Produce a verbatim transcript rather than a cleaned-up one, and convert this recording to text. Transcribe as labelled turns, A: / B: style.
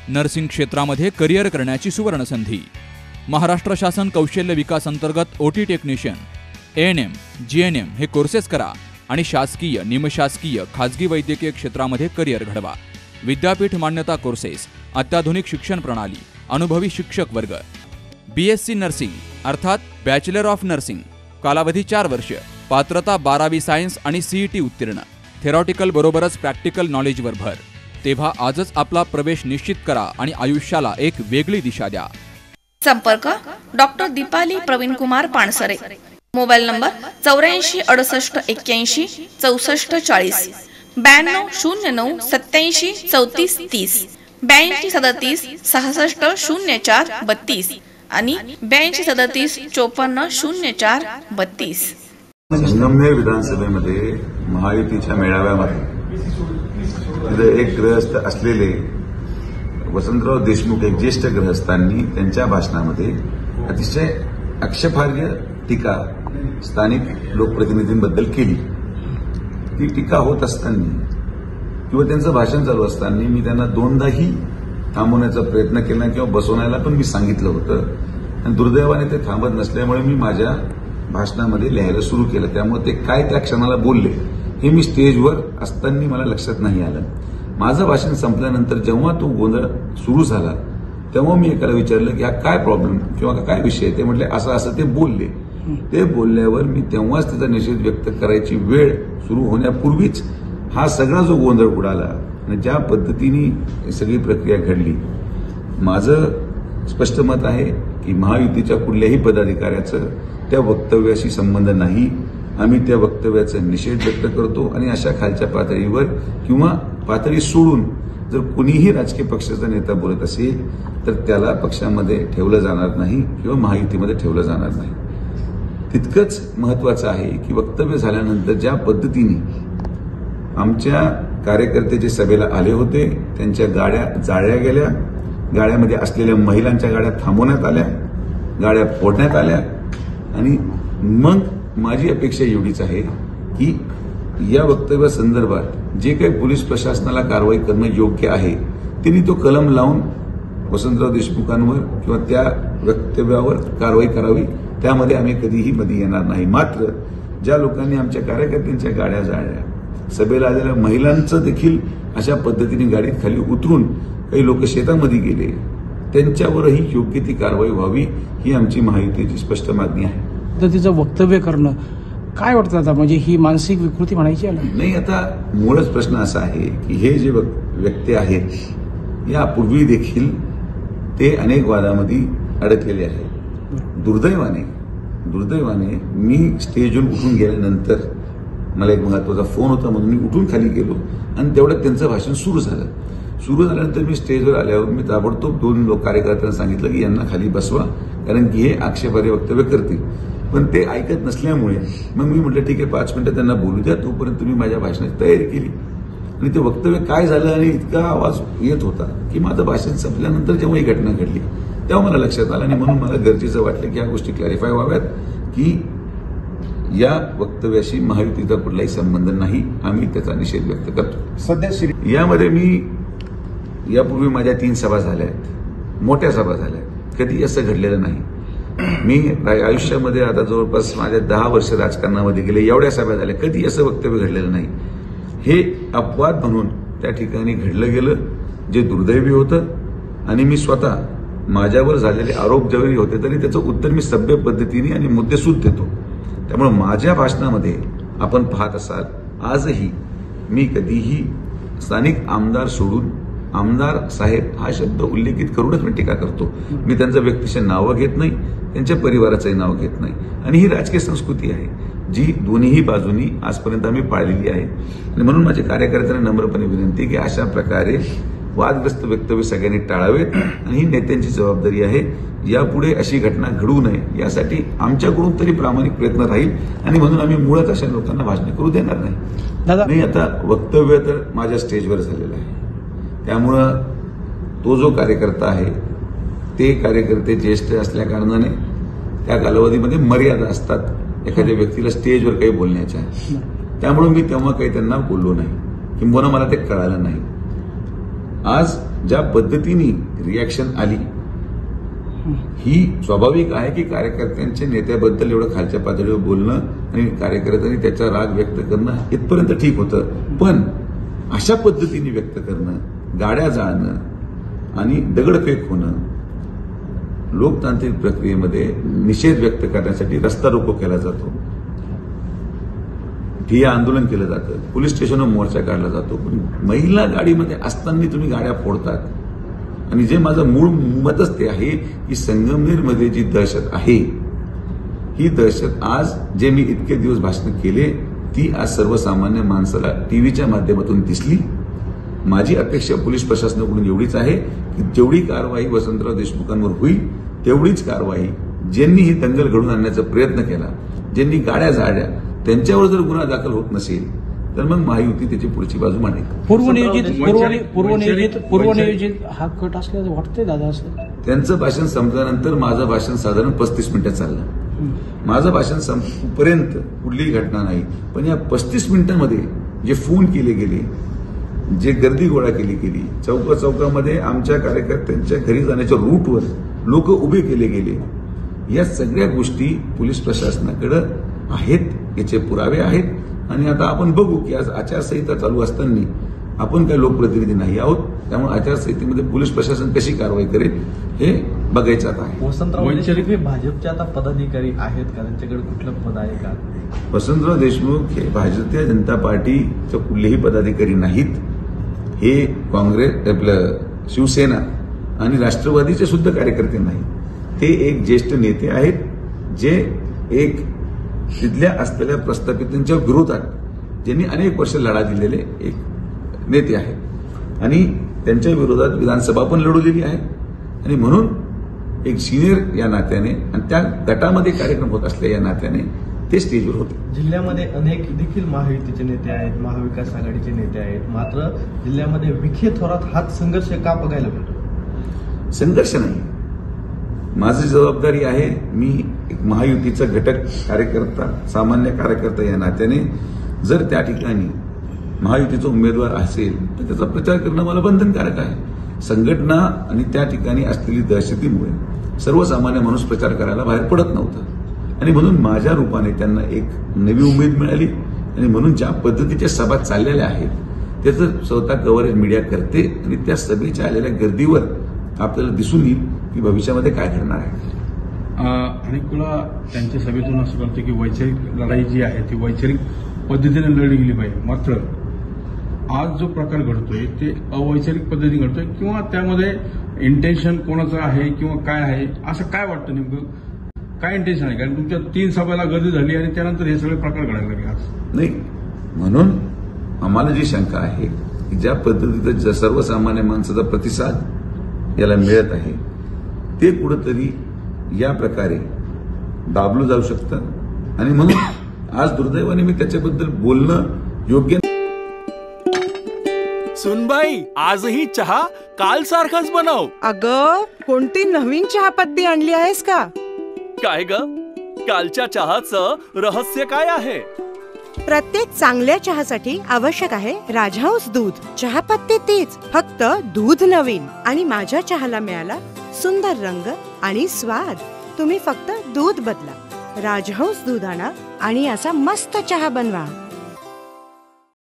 A: Nursing क्षेत्रामध्ये career करण्याची सुवर्ण संधी। महाराष्ट्र शासन कौशल्य विकास अंतर्गत ओटी टेक्निशियन, एएनएम, जीएनएम हे कोर्सेस करा आणि शासकीय, निमशासकीय, खाजगी वैद्यकीय क्षेत्रामध्ये करिअर घडवा। विद्यापीठ मान्यता कोर्सेस, अत्याधुनिक शिक्षण प्रणाली, अनुभवी शिक्षक वर्ग। बीएससी नर्सिंग अर्थात बॅचलर ऑफ नर्सिंग, कालावधी चार वर्ष, पात्रता बारावी सायन्स आणि सीईटी उत्तीर्ण, थेरॉटिकल बरोबरच प्रॅक्टिकल नॉलेजवर भर। तेव्हा आजच आपला प्रवेश निश्चित करा आणि आयुष्याला एक वेगळी दिशा द्या।
B: संपर्क doctor Deepali Praveen Kumar Pansare, mobile number चौऱ्याऐंशी अडुसष्ट एक्क्याऐंशी चौसष्ट चाळीस, ब्याण्णव शून्य नऊ सत्याऐंशी चौतीस तीस, ब्याऐंशी सदतीस सहासष्ट शून्य चार बत्तीस आणि ब्याऐंशी सदतीस चोपन्न शून्य चार बत्तीस।
C: संगमनेर विधानसभेमध्ये महायुतीच्या मेळाव्यामध्ये एक गृहस्थ असलेले वसंतराव देशमुख एक ज्येष्ठ गृहस्थांनी त्यांच्या भाषणामध्ये अतिशय आक्षेपार्ह टीका स्थानिक लोकप्रतिनिधींबद्दल केली। ती टीका होत असताना किंवा त्यांचं भाषण चालू असताना मी त्यांना दोनदाही थांबवण्याचा प्रयत्न केला किंवा बसवण्याला पण मी सांगितलं होतं आणि दुर्दैवाने ते थांबत नसल्यामुळे मी माझ्या भाषणामध्ये लिहायला सुरू केलं। त्यामुळे ते काय त्या क्षणाला बोलले हे मी स्टेजवर असताना मला लक्षात नाही आलं। माझं भाषण संपल्यानंतर जेव्हा तो गोंधळ सुरू झाला तेव्हा मी एकाला विचारलं की हा काय प्रॉब्लेम किंवा काय विषय, ते म्हटले असं असं ते बोलले। ते बोलल्यावर मी तेव्हाच त्याचा निषेध व्यक्त करायची वेळ सुरू होण्यापूर्वीच हा सगळा जो गोंधळ उडाला आणि ज्या पद्धतीने सगळी प्रक्रिया घडली, माझं स्पष्ट मत आहे की महायुतीच्या कुठल्याही पदाधिकाऱ्याचं त्या वक्तव्याशी संबंध नाही। आम्ही त्या वक्तव्याचा निषेध व्यक्त करतो आणि अशा खालच्या पातळीवर किंवा पातळी सोडून जर कुणीही राजकीय पक्षाचा नेता बोलत असेल तर त्याला पक्षामध्ये ठेवलं जाणार नाही किंवा महायुतीमध्ये ठेवलं जाणार नाही। तितकंच महत्वाचं आहे की वक्तव्य झाल्यानंतर ज्या पद्धतीने आमच्या कार्यकर्ते जे सभेला आले होते त्यांच्या गाड्या जाळल्या गेल्या, गाड्यामध्ये असलेल्या महिलांच्या गाड्या थांबवण्यात आल्या, गाड्या फोडण्यात आल्या आणि मग माझी अपेक्षा एवढीच आहे की या वक्तव्यासंदर्भात जे काही पोलीस प्रशासनाला कारवाई करणं योग्य आहे त्यांनी तो कलम लावून वसंतराव देशमुखांवर किंवा त्या वक्तव्यावर कारवाई करावी। त्यामध्ये आम्ही कधीही मध्ये येणार नाही। मात्र ज्या लोकांनी आमच्या कार्यकर्त्यांच्या गाड्या जाळल्या, सभेला आलेल्या महिलांचं देखील अशा पद्धतीने गाडीत खाली उतरून काही लोक शेतामध्ये गेले, त्यांच्यावरही योग्य ती कारवाई व्हावी ही आमची महायुतीची स्पष्ट मागणी आहे।
D: पद्धतीचं वक्तव्य करणं काय वाटतं आता, म्हणजे ही मानसिक विकृती म्हणायची आहे ना?
C: नाही, आता मूळच प्रश्न असा आहे की हे जे व्यक्ती आहेत यापूर्वी देखील ते अनेक वादामध्ये अडकलेले आहेत। दुर्दैवाने दुर्दैवाने मी स्टेजवरून उठून गेल्यानंतर मला एक महत्वाचा फोन होता म्हणून मी उठून खाली गेलो आणि तेवढ्यात त्यांचं भाषण सुरू झालं। सुरू झाल्यानंतर मी स्टेजवर आल्यावर मी ताबडतोब दोन लोक कार्यकर्त्यांना सांगितलं की यांना खाली बसवा, कारण की हे आक्षेपार्ह वक्तव्य करतील। पण ते ऐकत नसल्यामुळे मग मी म्हटलं ठीक आहे, पाच मिनिटं त्यांना बोलू द्या, तोपर्यंत तुम्ही माझ्या भाषणाची तयारी केली। आणि ते वक्तव्य काय झालं आणि इतका आवाज येत होता की माझं भाषण संपल्यानंतर जेव्हा ही घटना घडली तेव्हा मला लक्षात आलं आणि म्हणून मला गरजेचं वाटलं की या गोष्टी क्लॅरिफाय व्हाव्यात की या वक्तव्याशी महायुतीचा कुठलाही संबंध नाही, आम्ही त्याचा निषेध व्यक्त करतो।
E: सध्या
C: यामध्ये मी यापूर्वी माझ्या तीन सभा झाल्या आहेत, मोठ्या सभा झाल्या आहेत, कधी असं घडलेलं नाही। मी आयुष्यामध्ये आता जवळपास माझ्या दहा वर्ष राजकारणामध्ये गेले, एवढ्या सभा झाल्या, कधी असं वक्तव्य घडलेलं नाही। हे अपवाद म्हणून त्या ठिकाणी घडलं गेलं, जे दुर्दैवी होतं आणि मी स्वतः माझ्यावर झालेले आरोप जरी होते तरी त्याचं उत्तर मी सभ्य पद्धतीने आणि मुद्देसूद देतो। त्यामुळे माझ्या भाषणामध्ये आपण पाहत असाल आजही मी कधीही स्थानिक आमदार सोडून आमदार साहेब हा शब्द उल्लेखित करूनच मी टीका करतो। मी त्यांचं व्यक्तिशः नावं घेत नाही, त्यांच्या परिवाराचंही नाव घेत नाही आणि ही राजकीय संस्कृती आहे जी दोन्ही बाजूनी आजपर्यंत आम्ही पाळलेली आहे। आणि म्हणून माझ्या कार्यकर्त्यांना नम्रपणे विनंती की अशा प्रकारे वादग्रस्त वक्तव्य सगळ्यांनी टाळावेत आणि ही नेत्यांची जबाबदारी आहे। यापुढे अशी घटना घडू नये यासाठी आमच्याकडून तरी प्रामाणिक प्रयत्न राहील आणि म्हणून आम्ही मुळात अशा लोकांना भाषण करू देणार नाही। नाही, आता वक्तव्य तर माझ्या स्टेजवर झालेलं आहे, त्यामुळं तो जो कार्यकर्ता आहे ते कार्यकर्ते ज्येष्ठ असल्या कारणाने त्या कालावधीमध्ये मर्यादा असतात एखाद्या व्यक्तीला स्टेजवर काही बोलण्याच्या, त्यामुळे मी तेव्हा काही त्यांना बोललो नाही किंवा मला ते कळालं नाही। आज ज्या पद्धतीने रिॲक्शन आली ही स्वाभाविक आहे की कार्यकर्त्यांच्या नेत्याबद्दल एवढं खालच्या पातळीवर बोलणं आणि कार्यकर्त्यांनी त्याचा राग व्यक्त करणं इथपर्यंत ठीक होतं, पण अशा पद्धतीने व्यक्त करणं, गाड्या जाळणं आणि दगडफेक होणं, लोकतांत्रिक प्रक्रियेमध्ये निषेध व्यक्त करण्यासाठी रस्ता रोको केला जातो, ठिय्या आंदोलन केलं जातं, पोलीस स्टेशनवर मोर्चा काढला जातो, पण महिला गाडीमध्ये असताना तुम्ही गाड्या फोडतात. आणि जे माझं मूळ मतच ते आहे की संगमनेरमध्ये जी दहशत आहे ही दहशत आज जे मी इतके दिवस भाषण केले ती आज सर्वसामान्य माणसाला टीव्हीच्या माध्यमातून दिसली. माझी अपेक्षा पोलीस प्रशासनाकडून एवढीच आहे की जेवढी कारवाई वसंतराव देशमुखांवर होईल तेवढीच कारवाई ज्यांनी ही दंगल घडवून आणण्याचा प्रयत्न केला, ज्यांनी गाड्या जाळल्या, त्यांच्यावर जर गुन्हा दाखल होत नसेल तर मग महायुती त्याची पुढची बाजू मांडेल.
D: पूर्वनियोजित पूर्वनि- पूर्वनियोजित पूर्वनियोजित हा कट असल्याचं वाटतंय दादा असं.
C: त्यांचं भाषण संपल्यानंतर माझं भाषण साधारण पस्तीस मिनिटं चाललं. माझं भाषण संपेपर्यंत कुठलीही घटना नाही, पण या पस्तीस मिनिटांमध्ये जे फोन केले गेले, जे गर्दी गोळा केली गेली, चौका चौकामध्ये आमच्या कार्यकर्त्यांच्या घरी जाण्याच्या रूटवर लोक उभे केले गेले, या सगळ्या गोष्टी पोलीस प्रशासनाकडे आहेत, याचे पुरावे आहेत. आणि आता आपण बघू की आज आचारसंहिता चालू असताना आपण काही लोकप्रतिनिधी नाही आहोत, त्यामुळे आचारसंहितेमध्ये पोलीस प्रशासन कशी कारवाई करेल हे बघायचं आता आहे.
E: वसंतराव देशमुख हे भाजपचे आता पदाधिकारी आहेत का? त्यांच्याकडे कुठलं पद आहे का?
C: वसंतराव देशमुख हे भारतीय जनता पार्टीचे कुठलेही पदाधिकारी नाहीत. हे काँग्रेस, आपलं शिवसेना आणि राष्ट्रवादीचे सुद्धा कार्यकर्ते नाहीत. ते एक ज्येष्ठ नेते आहेत जे एक तिथल्या असलेल्या प्रस्थापितांच्या विरोधात ज्यांनी अनेक वर्ष लढा दिलेले एक नेते आहेत आणि त्यांच्या विरोधात विधानसभा पण लढवलेली आहे. आणि म्हणून एक सिनियर या नात्याने आणि त्या गटामध्ये कार्यक्रम होत असल्या या नात्याने ते स्टेजवर होते.
E: जिल्ह्यामध्ये अनेक देखील महायुतीचे नेते आहेत, महाविकास आघाडीचे नेते आहेत, मात्र जिल्ह्यामध्ये विखे थोरात हाच संघर्ष का बघायला मिळतो?
C: संघर्ष नाही, माझी जबाबदारी आहे, मी एक महायुतीचा घटक कार्यकर्ता, सामान्य कार्यकर्ता या नात्याने जर त्या ठिकाणी महायुतीचा उमेदवार असेल तर त्याचा प्रचार करणं मला बंधनकारक आहे. संघटना आणि त्या ठिकाणी असलेली दहशतीमुळे सर्वसामान्य माणूस प्रचार करायला बाहेर पडत नव्हता आणि म्हणून माझ्या रूपाने त्यांना एक नवी उमेद मिळाली. आणि म्हणून ज्या पद्धतीच्या सभा चाललेल्या आहेत त्याचं स्वतः कव्हरेज मीडिया करते आणि त्या सभेच्या आलेल्या गर्दीवर आपल्याला दिसून येईल की भविष्यामध्ये काय घडणार आहे.
F: अनेक वेळा त्यांच्या सभेतून असं कळतं की वैचारिक लढाई जी आहे ती वैचारिक पद्धतीने लढली गेली पाहिजे, मात्र आज जो प्रकार घडतोय ते अवैचारिक पद्धतीने घडतोय किंवा त्यामध्ये इंटेन्शन कोणाचं आहे किंवा काय आहे असं काय वाटतं? नेमकं काय इंटेन्शन आहे? कारण तुमच्या तीन सभेला गर्दी झाली आणि त्यानंतर हे सगळे प्रकार घडायला लागले आज.
C: नाही, म्हणून आम्हाला जी शंका आहे की ज्या पद्धतीचा सर्वसामान्य माणसाचा प्रतिसाद याला मिळत आहे ते कुठंतरी या प्रकारे दाबलं जाऊ शकतं आणि म्हणून आज दुर्दैवाने मी त्याच्याबद्दल बोलणं योग्य.
G: सुनबाई, आजही चहा काल सारखाच बनव.
H: अगं, कोणती नवीन चहापत्ती आणली आहेस का?
G: काय ग, कालच्या चहाचं रहस्य काय आहे?
H: प्रत्येक चांगल्या चहासाठी आवश्यक आहे राजहंस दूध. चहापत्ती तीच, फक्त दूध नवीन. आणि माझ्या चहाला मिळाला सुंदर रंग आणि स्वाद. तुम्ही फक्त दूध बदला, राजहंस दूध आणा आणि असा मस्त चहा बनवा.